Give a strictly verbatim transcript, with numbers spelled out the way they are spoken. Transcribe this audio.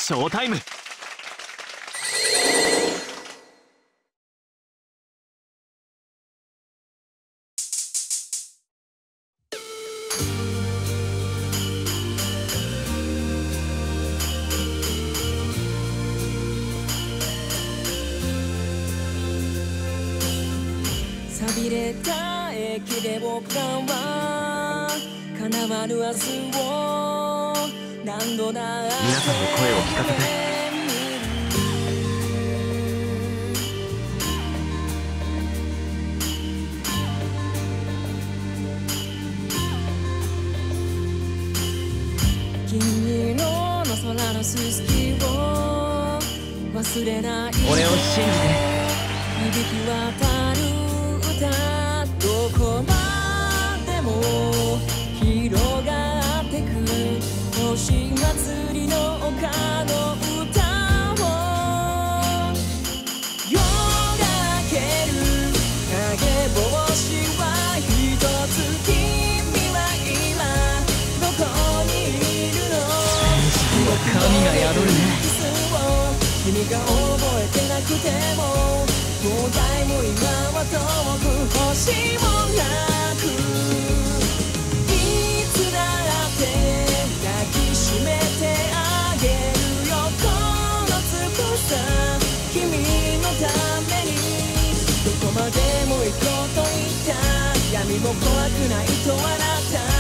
ショータイム。 寂れた駅で僕らは叶わぬ明日を何度だって皆さんの声を聞かせて。 金色の空のすすきを忘れないで。 俺を信じて。 響き渡る歌どこまでも広がってく星祭りの丘の歌を夜が明ける影星はひとつ君は今どこにいるの。 神が宿るね。 君が覚えてなくても東西も今は遠く星もなくいつだって抱きしめてあげるよこの翼君のためにどこまでも行こうと言った闇も怖くないとあなた